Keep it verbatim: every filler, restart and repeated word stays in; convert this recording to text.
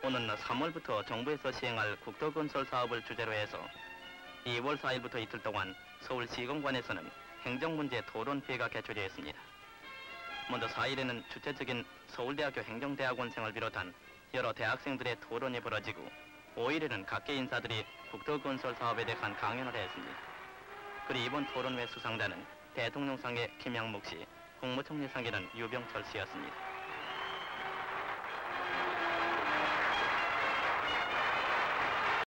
오는 삼월부터 정부에서 시행할 국토건설 사업을 주제로 해서 이월 사일부터 이틀 동안 서울시공관에서는 행정문제 토론회가 개최되었습니다. 먼저 사일에는 주최적인 서울대학교 행정대학원생을 비롯한 여러 대학생들의 토론이 벌어지고 오일에는 각계 인사들이 국토건설 사업에 대한 강연을 했습니다. 그리고 이번 토론회 수상자는 대통령상의 김양묵 씨, 국무총리상에는 유병철 씨였습니다.